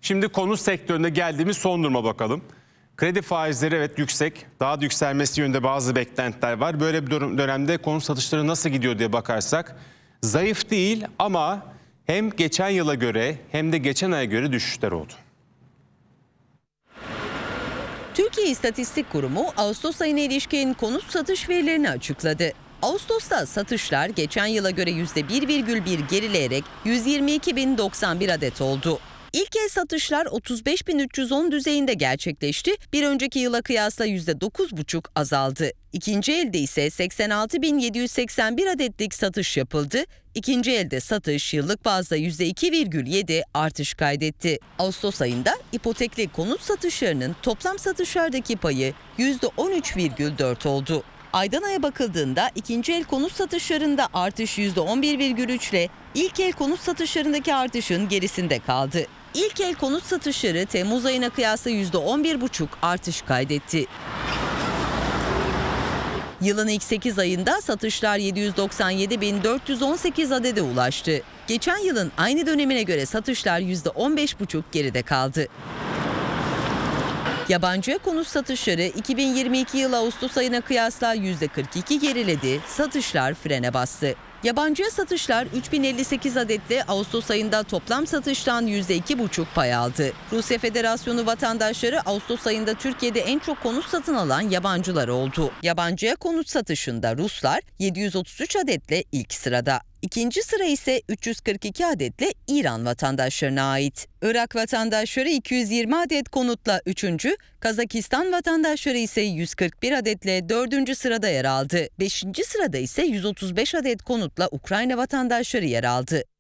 Şimdi konut sektöründe geldiğimiz son duruma bakalım. Kredi faizleri evet yüksek. Daha da yükselmesi yönünde bazı beklentiler var. Böyle bir dönemde konut satışları nasıl gidiyor diye bakarsak zayıf değil ama hem geçen yıla göre hem de geçen aya göre düşüşler oldu. Türkiye İstatistik Kurumu Ağustos ayına ilişkin konut satış verilerini açıkladı. Ağustos'ta satışlar geçen yıla göre %1,1 gerileyerek 122.091 adet oldu. İlk el satışlar 35.310 düzeyinde gerçekleşti. Bir önceki yıla kıyasla %9,5 azaldı. İkinci elde ise 86.781 adetlik satış yapıldı. İkinci elde satış yıllık bazda %2,7 artış kaydetti. Ağustos ayında ipotekli konut satışlarının toplam satışlardaki payı %13,4 oldu. Aydan aya bakıldığında ikinci el konut satışlarında artış %11,3 ile ilk el konut satışlarındaki artışın gerisinde kaldı. İlk el konut satışları Temmuz ayına kıyasla %11,5 artış kaydetti. Yılın ilk 8 ayında satışlar 797.418 adede ulaştı. Geçen yılın aynı dönemine göre satışlar %15,5 geride kaldı. Yabancıya konut satışları 2022 yılı Ağustos ayına kıyasla %42 geriledi, satışlar frene bastı. Yabancıya satışlar 3058 adetle Ağustos ayında toplam satıştan %2,5 pay aldı. Rusya Federasyonu vatandaşları Ağustos ayında Türkiye'de en çok konut satın alan yabancılar oldu. Yabancıya konut satışında Ruslar 733 adetle ilk sırada. İkinci sıra ise 342 adetle İran vatandaşlarına ait. Irak vatandaşları 220 adet konutla 3. Kazakistan vatandaşları ise 141 adetle 4. sırada yer aldı. 5. sırada ise 135 adet konutla Ukrayna vatandaşları yer aldı.